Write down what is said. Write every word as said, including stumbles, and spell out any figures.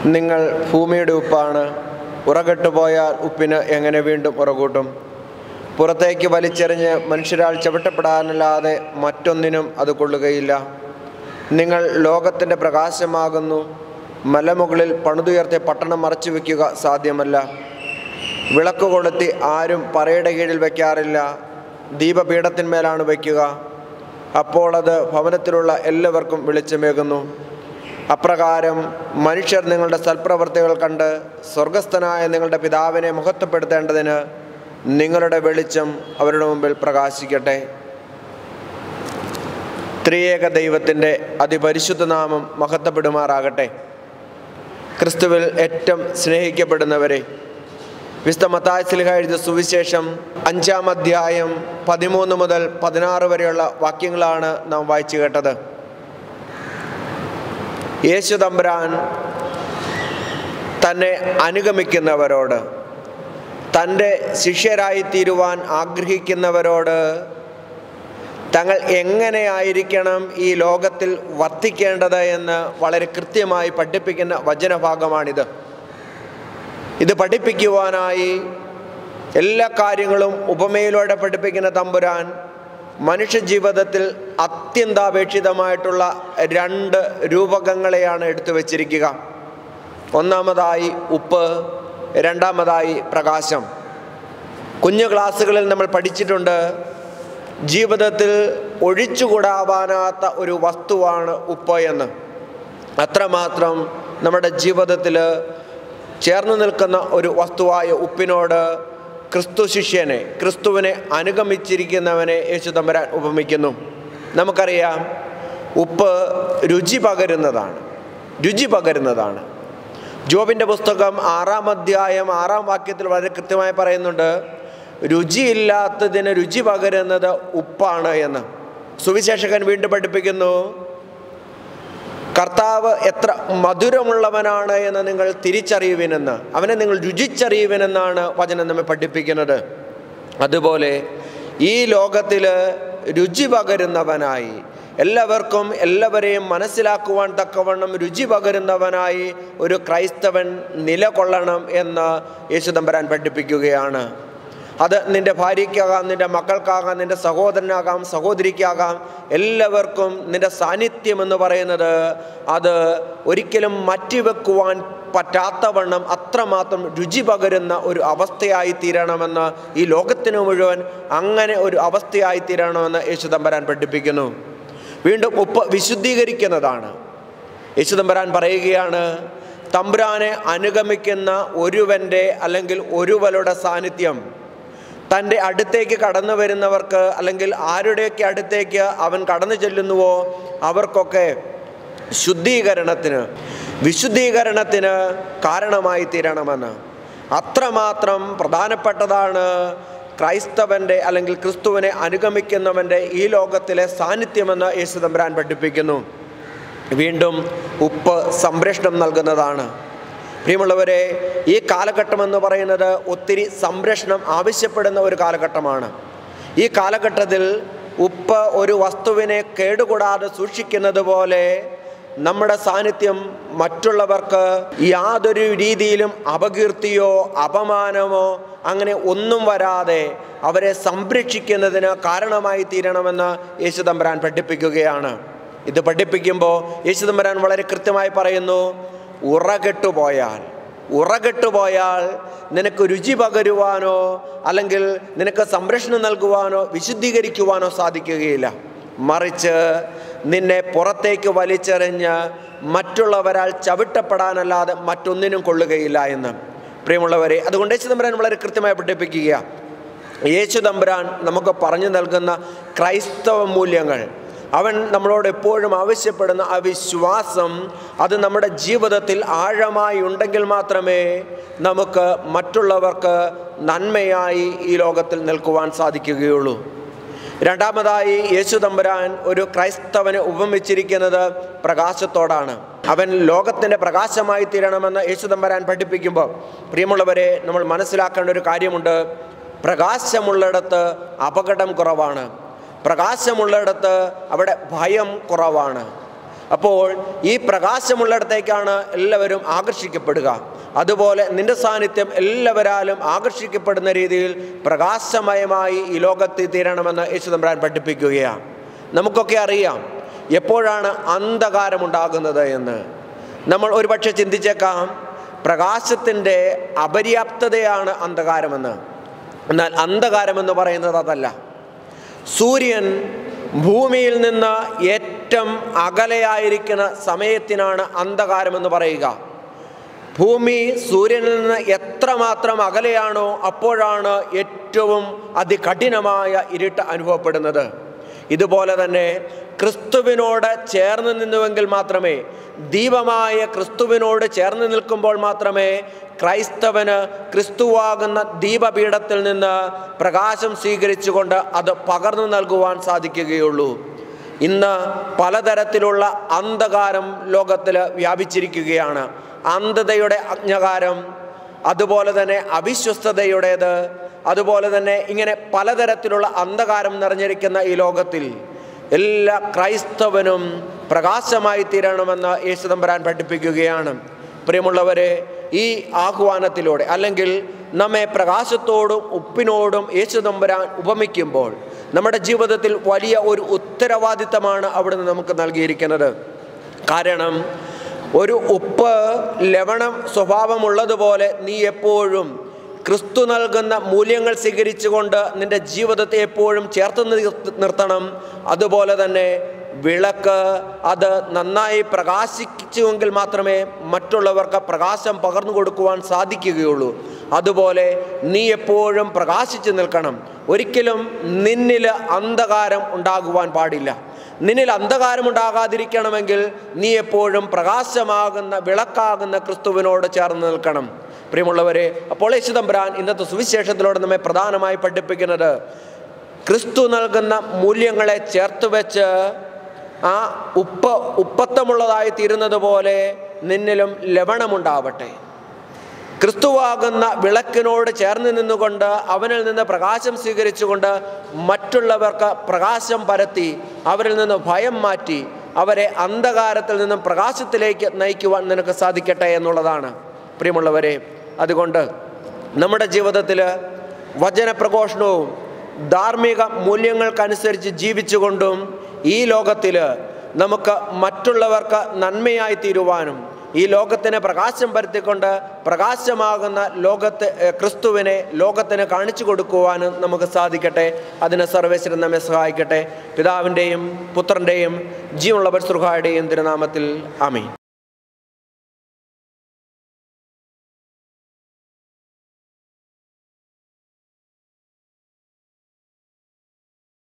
നിങ്ങൾ ഭൂമിയുടെ ഉപ്പാണ്. ഉറകെട്ടുപോയാൽ ഉപ്പിന് എങ്ങനെ വീണ്ടും ഉറകൂട്ടും? പുറത്തേക്ക് വലിച്ചെറിഞ്ഞ് മനുഷ്യരാൽ ചവിട്ടപ്പെടാനല്ലാതെ മറ്റൊന്നിനും അത് കൊള്ളുകയില്ല. നിങ്ങൾ ലോകത്തിൻ്റെ പ്രകാശമാകുന്നു. മലമുകളിൽ പണിതുയർത്തിയ പട്ടണം മറച്ചു വയ്ക്കുക സാധ്യമല്ല. വിളക്ക് കൊളുത്തി ആരും പറയുടെ കീഴിൽ വയ്ക്കാറില്ല, ദീപപീഠത്തിന്മേലാണ് വയ്ക്കുക. അപ്പോൾ അത് ഭവനത്തിലുള്ള എല്ലാവർക്കും വെളിച്ചമേകുന്നു. അപ്രകാരം മനുഷ്യർ നിങ്ങളുടെ സൽപ്രവൃത്തികൾ കണ്ട് സ്വർഗസ്ഥനായ നിങ്ങളുടെ പിതാവിനെ മഹത്വപ്പെടുത്തേണ്ടതിന് നിങ്ങളുടെ വെളിച്ചം അവരുടെ മുമ്പിൽ പ്രകാശിക്കട്ടെ. ത്രിയേക ദൈവത്തിൻ്റെ അതിപരിശുദ്ധ നാമം മഹത്വപ്പെടുമാറാകട്ടെ. ക്രിസ്തുവിൽ ഏറ്റവും സ്നേഹിക്കപ്പെടുന്നവരെ, വിശുദ്ധ മത്തായി ശ്ലീഹ എഴുതിയ സുവിശേഷം അഞ്ചാം അധ്യായം പതിമൂന്ന് മുതൽ പതിനാറ് വരെയുള്ള വാക്യങ്ങളാണ് നാം വായിച്ചു കേട്ടത്. യേശു തമ്പുരാൻ തന്നെ അനുഗമിക്കുന്നവരോട്, തൻ്റെ ശിഷ്യരായി തീരുവാൻ ആഗ്രഹിക്കുന്നവരോട് തങ്ങൾ എങ്ങനെയായിരിക്കണം ഈ ലോകത്തിൽ വർത്തിക്കേണ്ടത് എന്ന് വളരെ കൃത്യമായി പഠിപ്പിക്കുന്ന വചനഭാഗമാണിത്. ഇത് പഠിപ്പിക്കുവാനായി എല്ലാ കാര്യങ്ങളും ഉപമയിലൂടെ പഠിപ്പിക്കുന്ന തമ്പുരാൻ മനുഷ്യജീവിതത്തിൽ അത്യന്താപേക്ഷിതമായിട്ടുള്ള രണ്ട് രൂപകങ്ങളെയാണ് എടുത്തു വച്ചിരിക്കുക. ഒന്നാമതായി ഉപ്പ്, രണ്ടാമതായി പ്രകാശം. കുഞ്ഞു ക്ലാസ്സുകളിൽ നമ്മൾ പഠിച്ചിട്ടുണ്ട്, ജീവിതത്തിൽ ഒഴിച്ചുകൂടാവാനാത്ത ഒരു വസ്തുവാണ് ഉപ്പ് എന്ന്. അത്രമാത്രം നമ്മുടെ ജീവിതത്തിൽ ചേർന്ന് നിൽക്കുന്ന ഒരു വസ്തുവായ ഉപ്പിനോട് ക്രിസ്തു ശിഷ്യനെ, ക്രിസ്തുവിനെ അനുഗമിച്ചിരിക്കുന്നവനെ യേശു തമ്പുരാൻ ഉപമിക്കുന്നു. നമുക്കറിയാം, ഉപ്പ് രുചി പകരുന്നതാണ് രുചി പകരുന്നതാണ് ജോബിൻ്റെ പുസ്തകം ആറാം അധ്യായം ആറാം വാക്യത്തിൽ വളരെ കൃത്യമായി പറയുന്നുണ്ട്, രുചിയില്ലാത്തതിന് രുചി പകരുന്നത് ഉപ്പാണ് എന്ന്. സുവിശേഷകൻ വീണ്ടും പഠിപ്പിക്കുന്നു, കർത്താവ് എത്ര മധുരമുള്ളവനാണ് എന്ന് നിങ്ങൾ തിരിച്ചറിയുവിനെന്ന്, അവനെ നിങ്ങൾ രുചിച്ചറിയുവിനെന്നാണ് വചനം നമ്മെ പഠിപ്പിക്കുന്നത്. അതുപോലെ ഈ ലോകത്തിൽ രുചി പകരുന്നവനായി, എല്ലാവർക്കും എല്ലാവരെയും മനസ്സിലാക്കുവാൻ തക്കവണ്ണം രുചി പകരുന്നവനായി ഒരു ക്രൈസ്തവൻ നിലകൊള്ളണം എന്ന് യേശു തമ്പുരാൻ പഠിപ്പിക്കുകയാണ്. അത് നിൻ്റെ ഭാര്യയ്ക്കാകാം, നിൻ്റെ മക്കൾക്കാകാം, നിൻ്റെ സഹോദരനാകാം, സഹോദരിക്കാകാം, എല്ലാവർക്കും നിൻ്റെ സാന്നിധ്യം എന്ന് പറയുന്നത് അത് ഒരിക്കലും മാറ്റിവെക്കുവാൻ പറ്റാത്തവണ്ണം അത്രമാത്രം രുചി പകരുന്ന ഒരു അവസ്ഥയായി തീരണമെന്ന്, ഈ ലോകത്തിന് മുഴുവൻ അങ്ങനെ ഒരു അവസ്ഥയായി തീരണമെന്ന് യേശു തമ്പുരാൻ പഠിപ്പിക്കുന്നു. വീണ്ടും ഉപ്പ് വിശുദ്ധീകരിക്കുന്നതാണ്. യേശു തമ്പുരാൻ പറയുകയാണ്, തമ്പുരാനെ അനുഗമിക്കുന്ന ഒരുവൻ്റെ അല്ലെങ്കിൽ ഒരുവളുടെ സാന്നിധ്യം തൻ്റെ അടുത്തേക്ക് കടന്നു വരുന്നവർക്ക്, അല്ലെങ്കിൽ ആരുടെയൊക്കെ അടുത്തേക്ക് അവൻ കടന്നു ചെല്ലുന്നുവോ അവർക്കൊക്കെ ശുദ്ധീകരണത്തിന്, വിശുദ്ധീകരണത്തിന് കാരണമായി തീരണമെന്ന്. അത്രമാത്രം പ്രധാനപ്പെട്ടതാണ് ക്രൈസ്തവൻ്റെ അല്ലെങ്കിൽ ക്രിസ്തുവിനെ അനുഗമിക്കുന്നവൻ്റെ ഈ ലോകത്തിലെ സാന്നിധ്യമെന്ന് യേശു തമ്പുരാൻ പഠിപ്പിക്കുന്നു. വീണ്ടും ഉപ്പ് സംരക്ഷണം നൽകുന്നതാണ്. പ്രിയമുള്ളവരെ, ഈ കാലഘട്ടം എന്ന് പറയുന്നത് ഒത്തിരി സംരക്ഷണം ആവശ്യപ്പെടുന്ന ഒരു കാലഘട്ടമാണ്. ഈ കാലഘട്ടത്തിൽ ഉപ്പ് ഒരു വസ്തുവിനെ കേടുകൂടാതെ സൂക്ഷിക്കുന്നത് പോലെ നമ്മുടെ സാന്നിധ്യം മറ്റുള്ളവർക്ക് യാതൊരു രീതിയിലും അപകീർത്തിയോ അപമാനമോ അങ്ങനെ ഒന്നും വരാതെ അവരെ സംരക്ഷിക്കുന്നതിന് കാരണമായി തീരണമെന്ന് യേശു തമ്പുരാൻ പഠിപ്പിക്കുകയാണ്. ഇത് പഠിപ്പിക്കുമ്പോൾ യേശു തമ്പുരാൻ വളരെ കൃത്യമായി പറയുന്നു, ഉറകെട്ടുപോയാൽ ഉറകെട്ടുപോയാൽ നിനക്ക് രുചി പകരുവാനോ അല്ലെങ്കിൽ നിനക്ക് സംരക്ഷണം നൽകുവാനോ വിശുദ്ധീകരിക്കുവാനോ സാധിക്കുകയില്ല. മറിച്ച് നിന്നെ പുറത്തേക്ക് വലിച്ചെറിഞ്ഞ് മറ്റുള്ളവരാൽ ചവിട്ടപ്പെടാനല്ലാതെ മറ്റൊന്നിനും കൊള്ളുകയില്ല എന്ന്. പ്രിയമുള്ളവരെ, അതുകൊണ്ട് യേശു തമ്പുരാൻ വളരെ കൃത്യമായി പഠിപ്പിക്കുക. യേശു തമ്പുരാൻ നമുക്ക് പറഞ്ഞു നൽകുന്ന ക്രൈസ്തവ മൂല്യങ്ങൾ, അവൻ നമ്മളോട് എപ്പോഴും ആവശ്യപ്പെടുന്ന ആ വിശ്വാസം, അത് നമ്മുടെ ജീവിതത്തിൽ ആഴമായി ഉണ്ടെങ്കിൽ മാത്രമേ നമുക്ക് മറ്റുള്ളവർക്ക് നന്മയായി ഈ ലോകത്തിൽ നിൽക്കുവാൻ സാധിക്കുകയുള്ളൂ. രണ്ടാമതായി യേശു തമ്പുരാൻ ഒരു ക്രൈസ്തവനെ ഉപമിച്ചിരിക്കുന്നത് പ്രകാശത്തോടാണ്. അവൻ ലോകത്തിൻ്റെ പ്രകാശമായി തീരണമെന്ന് യേശു തമ്പുരാൻ പഠിപ്പിക്കുമ്പോൾ, പ്രിയമുള്ളവരെ, നമ്മൾ മനസ്സിലാക്കേണ്ട ഒരു കാര്യമുണ്ട്. പ്രകാശമുള്ളിടത്ത് അപകടം കുറവാണ്. പ്രകാശമുള്ളിടത്ത് അവിടെ ഭയം കുറവാണ്. അപ്പോൾ ഈ പ്രകാശമുള്ളിടത്തേക്കാണ് എല്ലാവരും ആകർഷിക്കപ്പെടുക. അതുപോലെ നിന്റെ സാന്നിധ്യം എല്ലാവരാലും ആകർഷിക്കപ്പെടുന്ന രീതിയിൽ പ്രകാശമയമായി ഈ ലോകത്തിൽ തീരണമെന്ന് യേശു തമ്പുരാൻ പഠിപ്പിക്കുകയാണ്. നമുക്കൊക്കെ അറിയാം എപ്പോഴാണ് അന്ധകാരമുണ്ടാകുന്നത് എന്ന്. നമ്മൾ ഒരുപക്ഷെ ചിന്തിച്ചേക്കാം പ്രകാശത്തിൻ്റെ അപര്യാപ്തതയാണ് അന്ധകാരമെന്ന്. എന്നാൽ അന്ധകാരമെന്ന് പറയുന്നത് അതല്ല. സൂര്യൻ ഭൂമിയിൽ നിന്ന് ഏറ്റവും അകലെയായിരിക്കുന്ന സമയത്തിനാണ് അന്ധകാരമെന്ന് പറയുക. ഭൂമി സൂര്യനിൽ നിന്ന് എത്രമാത്രം അകലെയാണോ അപ്പോഴാണ് ഏറ്റവും അതികഠിനമായ ഇരുട്ട് അനുഭവപ്പെടുന്നത്. ഇതുപോലെ തന്നെ ക്രിസ്തുവിനോട് ചേർന്ന് നിന്നുവെങ്കിൽ മാത്രമേ, ദീപമായ ക്രിസ്തുവിനോട് ചേർന്ന് നിൽക്കുമ്പോൾ മാത്രമേ ക്രൈസ്തവന് ക്രിസ്തുവാകുന്ന ദീപപീഠത്തിൽ നിന്ന് പ്രകാശം സ്വീകരിച്ചുകൊണ്ട് അത് പകർന്നു നൽകുവാൻ സാധിക്കുകയുള്ളൂ. ഇന്ന് പലതരത്തിലുള്ള അന്ധകാരം ലോകത്തിൽ വ്യാപിച്ചിരിക്കുകയാണ്. അന്ധതയുടെ അജ്ഞകാരം, അതുപോലെ തന്നെ അവിശ്വസ്തതയുടേത്, അതുപോലെ തന്നെ ഇങ്ങനെ പലതരത്തിലുള്ള അന്ധകാരം നിറഞ്ഞിരിക്കുന്ന ഈ ലോകത്തിൽ എല്ലാ ക്രൈസ്തവനും പ്രകാശമായി തീരണമെന്ന് യേശു തമ്പുരാൻ പഠിപ്പിക്കുകയാണ്. പ്രിയമുള്ളവരെ, ഈ ആഹ്വാനത്തിലൂടെ അല്ലെങ്കിൽ നമ്മെ പ്രകാശത്തോടും ഉപ്പിനോടും യേശു തമ്പുരാൻ ഉപമിക്കുമ്പോൾ നമ്മുടെ ജീവിതത്തിൽ വലിയ ഒരു ഉത്തരവാദിത്തമാണ് അവിടുന്ന് നമുക്ക് നൽകിയിരിക്കുന്നത്. കാരണം ഒരു ഉപ്പ് ലവണം സ്വഭാവമുള്ളതുപോലെ നീ എപ്പോഴും ക്രിസ്തു നൽകുന്ന മൂല്യങ്ങൾ സ്വീകരിച്ചുകൊണ്ട് നിൻ്റെ ജീവിതത്തെ എപ്പോഴും ചേർത്ത് നിർത്തണം. അതുപോലെ തന്നെ വിളക്ക് അത് നന്നായി പ്രകാശിച്ചുവെങ്കിൽ മാത്രമേ മറ്റുള്ളവർക്ക് പ്രകാശം പകർന്നു കൊടുക്കുവാൻ സാധിക്കുകയുള്ളൂ. അതുപോലെ നീ എപ്പോഴും പ്രകാശിച്ചു നിൽക്കണം. ഒരിക്കലും നിന്നിൽ അന്ധകാരം ഉണ്ടാകുവാൻ പാടില്ല. നിന്നിൽ അന്ധകാരമുണ്ടാകാതിരിക്കണമെങ്കിൽ നീ എപ്പോഴും പ്രകാശമാകുന്ന വിളക്കാകുന്ന ക്രിസ്തുവിനോട് ചേർന്ന് നിൽക്കണം. പ്രിയമുള്ളവരെ, അപ്പോൾ യേശു തമ്പുരാൻ ഇന്നത്തെ സുവിശേഷത്തിലൂടെ നമ്മെ പ്രധാനമായി പഠിപ്പിക്കുന്നത് ക്രിസ്തു നൽകുന്ന മൂല്യങ്ങളെ ചേർത്ത് വെച്ച് ആ ഉപ്പ് ഉപ്പത്തമുള്ളതായി തീരുന്നത് പോലെ നിന്നിലും ലവണമുണ്ടാവട്ടെ. ക്രിസ്തുവാകുന്ന വിളക്കിനോട് ചേർന്ന് നിന്നുകൊണ്ട് അവനിൽ നിന്ന് പ്രകാശം സ്വീകരിച്ചുകൊണ്ട് മറ്റുള്ളവർക്ക് പ്രകാശം പരത്തി അവരിൽ നിന്ന് ഭയം മാറ്റി അവരെ അന്ധകാരത്തിൽ നിന്നും പ്രകാശത്തിലേക്ക് നയിക്കുവാൻ നിനക്ക് സാധിക്കട്ടെ എന്നുള്ളതാണ്. പ്രിയമുള്ളവരെ, അതുകൊണ്ട് നമ്മുടെ ജീവിതത്തിൽ വചനപ്രഘോഷണവും ധാർമ്മിക മൂല്യങ്ങൾക്കനുസരിച്ച് ജീവിച്ചുകൊണ്ടും ഈ ലോകത്തിൽ നമുക്ക് മറ്റുള്ളവർക്ക് നന്മയായി തീരുവാനും ഈ ലോകത്തിന് പ്രകാശം പരത്തിക്കൊണ്ട് പ്രകാശമാകുന്ന ലോകത്തെ ക്രിസ്തുവിനെ ലോകത്തിന് കാണിച്ചു കൊടുക്കുവാനും നമുക്ക് സാധിക്കട്ടെ. അതിന് സർവേശ്വരൻ നമ്മെ സഹായിക്കട്ടെ. പിതാവിൻ്റെയും പുത്രൻ്റെയും ജീവനുള്ള പരിശുദ്ധ റൂഹായുടെയും തിരുനാമത്തിൽ ആമേൻ.